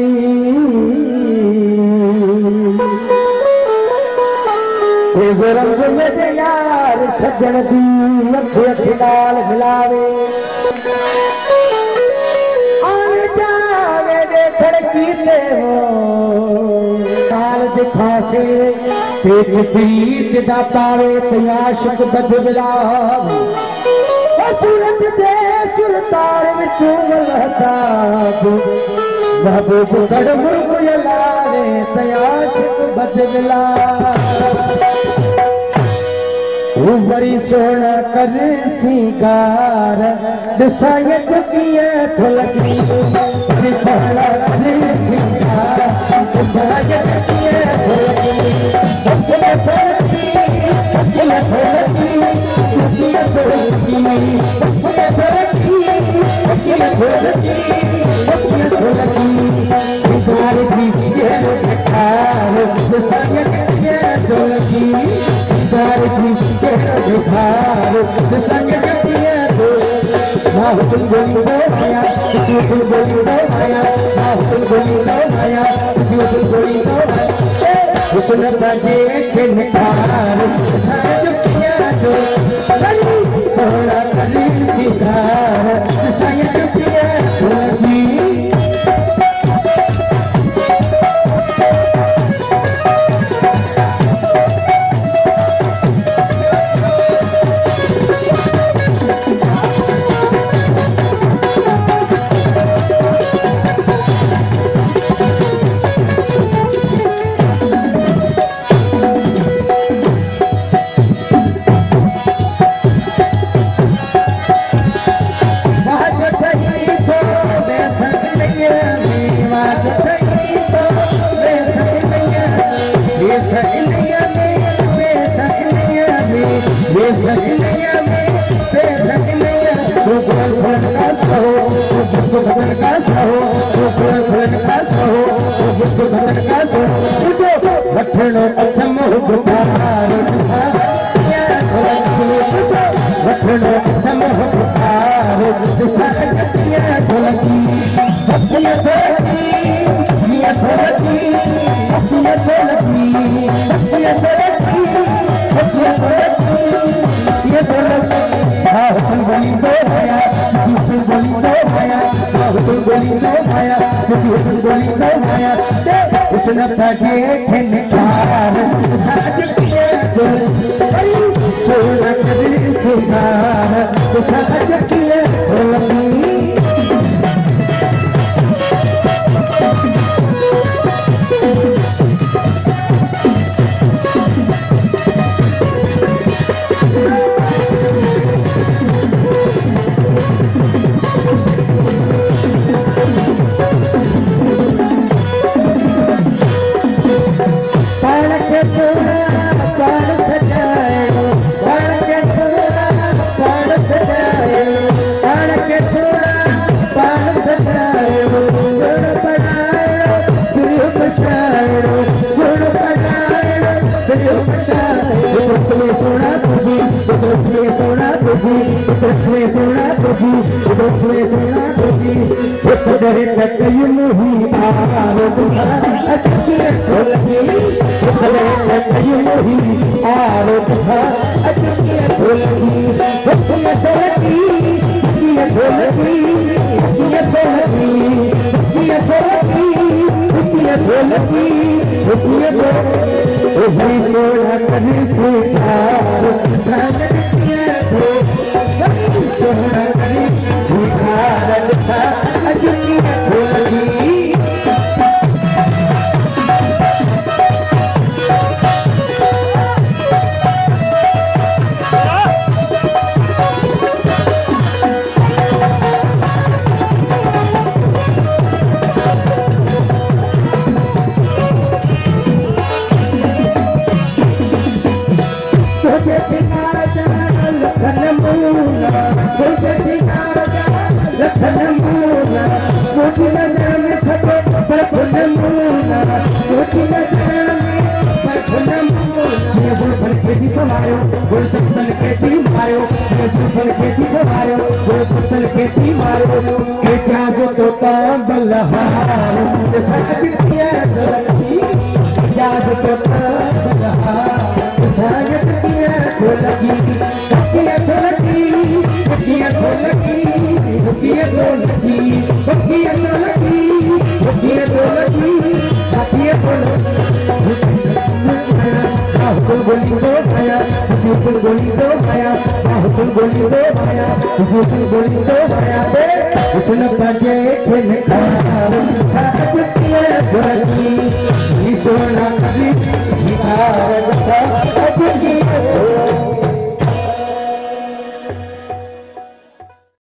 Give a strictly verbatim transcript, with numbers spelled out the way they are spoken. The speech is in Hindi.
रंग मेरे यार सज्जन दी अखे अखे नाल मिलावे आने जाने दे खड़कीते हो नाल दिखासे पेच प्रीत दा पावे प्याशक बद बिलावे सूरत दे सुरतार विचों महताब महबूब गढ़ मुर्ग लावे प्याशक बद बिलावे बड़ी सोना कर सिंगार दिसाए चुकिए थलकी दिसाला कर सिंगार दिसाए चुकिए थलकी चुकिए थलकी चुकिए थलकी चुकिए थलकी चुकिए थलकी चुकिए थलकी चुकिए थलकी सिंगार जी जेल ठार दिसाए चुकिए थलकी सिंगार जी भार संग गतिया दो ना हुस्न बोली दो माया किसी हुस्न बोली दो माया ना हुस्न बोली दो माया किसी हुस्न बोली दो माया हुस्न बजे के निखार संग गतिया दो सोना कली सिंगार संग गतिया लगी वठणो अथम बुखार वठणो अथम बुखार दिसाए गतिया थलकी गतिया थलकी गतिया थलकी गतिया थलकी गतिया थलकी गतिया थलकी ये थलकी हा हुस्न बोली दो माया किसी हुस्न बोली दो माया हा हुस्न बोली दो माया किसी हुस्न बोली दो माया हुस्न बजे के निखार साथ किए दिल सोना कर सिंगार साथ किए लगी सोना तुझी सोना तुझी सोना तुझी सोना तुझी डरे कई मुही आरोप कई मुही आरोप ढोलकी ढोलकी ढोलकी ढोलकी ढोलकी ढोलकी सोना कहीं से प्यार संग किया दो सोना कहीं से प्यार संग किया ढोलकी समायो गुलदस्तन के ती मारो गुलदस्तन के ती समायो गुलदस्तन के ती मारो के जाजो तो बलहार संगतिया ढोलकी जाज को बलहार संगतिया ढोलकी बकिया ढोलकी बकिया ढोलकी बकिया ढोलकी बकिया ढोलकी बकिया ढोलकी बकिया ढोलकी हुसैन गोली दो भाया हुसैन गोली दो भाया हुसैन गोली दो भाया हुसैन गोली दो भाया हुसैन बजे खेल खार संगतिया ढोलकी